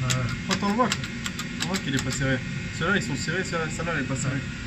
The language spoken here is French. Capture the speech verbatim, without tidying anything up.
Quand on le voit, on voit qu'il est pas serré. Ceux-là, ils sont serrés, celle-là, elle est pas serrée.